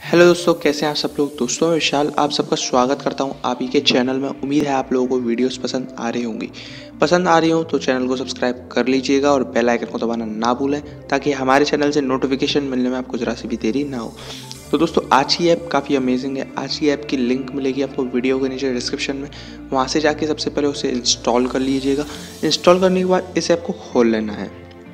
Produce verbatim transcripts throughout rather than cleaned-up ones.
Hello दोस्तों, कैसे हैं आप सब लोग। दोस्तों मैं विशाल आप सबका स्वागत करता हूं आप ही के चैनल में। उम्मीद है आप लोगों को वीडियोस पसंद आ रही होंगी। पसंद आ रही हो तो चैनल को सब्सक्राइब कर लीजिएगा और बेल आइकन को दबाना ना भूलें, ताकि हमारे चैनल से नोटिफिकेशन मिलने में आपको जरा सी भी देरी ना हो। तो दोस्तों आज की ऐप काफ़ी अमेजिंग है। आज की ऐप की लिंक मिलेगी आपको वीडियो के नीचे डिस्क्रिप्शन में। वहाँ से जाके सबसे पहले उसे इंस्टॉल कर लीजिएगा। इंस्टॉल करने के बाद इस ऐप को खोल लेना है।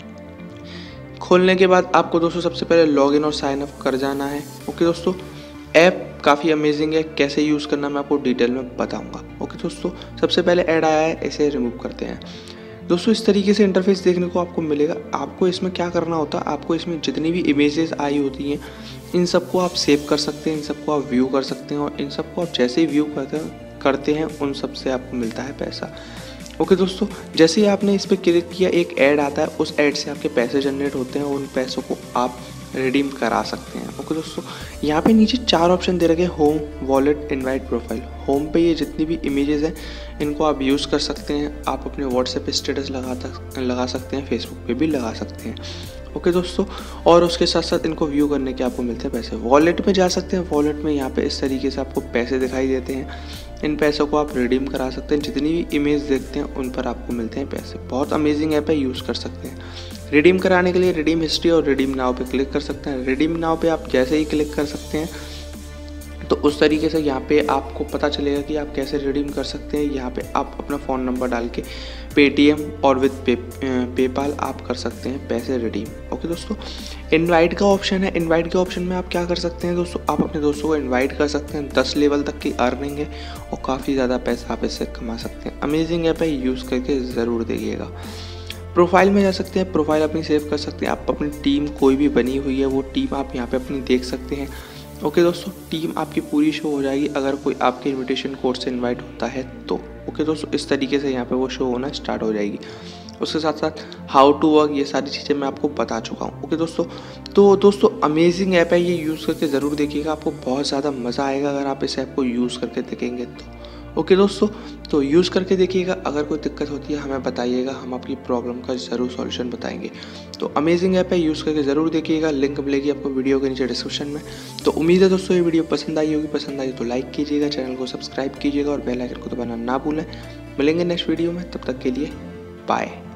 खोलने के बाद आपको दोस्तों सबसे पहले लॉगिन और साइन अप कर जाना है। ओके दोस्तों, ऐप काफ़ी अमेजिंग है। कैसे यूज़ करना मैं आपको डिटेल में बताऊंगा। ओके दोस्तों, सबसे पहले ऐड आया है, इसे रिमूव करते हैं। दोस्तों इस तरीके से इंटरफेस देखने को आपको मिलेगा। आपको इसमें क्या करना होता है, आपको इसमें जितनी भी इमेजेस आई होती हैं इन सबको आप सेव कर सकते हैं, इन सबको आप व्यू कर सकते हैं और इन सबको आप जैसे ही व्यू करते हैं करते हैं उन सब से आपको मिलता है पैसा। ओके दोस्तों, जैसे ही आपने इस पर क्लिक किया एक ऐड आता है, उस ऐड से आपके पैसे जनरेट होते हैं। उन पैसों को आप रिडीम करा सकते हैं। ओके दोस्तों, यहाँ पे नीचे चार ऑप्शन दे रखे हैं, home, wallet, invite, profile. Home पे ये जितनी भी इमेजेस हैं इनको आप यूज़ कर सकते हैं। आप अपने व्हाट्सएप पे स्टेटस लगा लगा सकते हैं, फेसबुक पे भी लगा सकते हैं। ओके दोस्तों, और उसके साथ साथ इनको व्यू करने के आपको मिलते हैं पैसे। वॉलेट में जा सकते हैं। वॉलेट में यहाँ पे इस तरीके से आपको पैसे दिखाई देते हैं। इन पैसों को आप रिडीम करा सकते हैं। जितनी भी इमेज देखते हैं उन पर आपको मिलते हैं पैसे। बहुत अमेजिंग ऐप है, यूज़ कर सकते हैं। रिडीम कराने के लिए रिडीम हिस्ट्री और रिडीम नाउ पे क्लिक कर सकते हैं। रिडीम नाउ पे आप जैसे ही क्लिक कर सकते हैं तो उस तरीके से यहाँ पे आपको पता चलेगा कि आप कैसे रिडीम कर सकते हैं। यहाँ पे आप अपना फ़ोन नंबर डाल के पेटीएम और विद पे पेपाल आप कर सकते हैं पैसे रिडीम। ओके दोस्तों, इनवाइट का ऑप्शन है। इनवाइट के ऑप्शन में आप क्या कर सकते हैं दोस्तों, आप अपने दोस्तों को इनवाइट कर सकते हैं। दस लेवल तक की अर्निंग है और काफ़ी ज़्यादा पैसा आप इससे कमा सकते हैं। अमेजिंग ऐप है, यूज़ करके ज़रूर देखिएगा। प्रोफाइल में जा सकते हैं। प्रोफाइल अपनी सेव कर सकते हैं। आप अपनी टीम कोई भी बनी हुई है वो टीम आप यहाँ पे अपनी देख सकते हैं। ओके दोस्तों, टीम आपकी पूरी शो हो जाएगी अगर कोई आपके इनविटेशन कोड से इनवाइट होता है तो। ओके दोस्तों, इस तरीके से यहाँ पे वो शो होना स्टार्ट हो जाएगी। उसके साथ साथ हाउ टू वर्क, ये सारी चीज़ें मैं आपको बता चुका हूँ। ओके दोस्तों, तो दोस्तों अमेजिंग ऐप है, ये यूज़ करके ज़रूर देखिएगा। आपको बहुत ज़्यादा मज़ा आएगा अगर आप इस ऐप को यूज़ करके देखेंगे तो। ओके दोस्तों, तो यूज़ करके देखिएगा। अगर कोई दिक्कत होती है हमें बताइएगा, हम आपकी प्रॉब्लम का ज़रूर सॉल्यूशन बताएंगे। तो अमेजिंग ऐप है, यूज़ करके ज़रूर देखिएगा। लिंक मिलेगी आपको वीडियो के नीचे डिस्क्रिप्शन में। तो उम्मीद है दोस्तों ये वीडियो पसंद आई होगी। पसंद आई तो लाइक कीजिएगा, चैनल को सब्सक्राइब कीजिएगा और बेल आइकन को दबाना ना भूलें। मिलेंगे नेक्स्ट वीडियो में, तब तक के लिए बाय।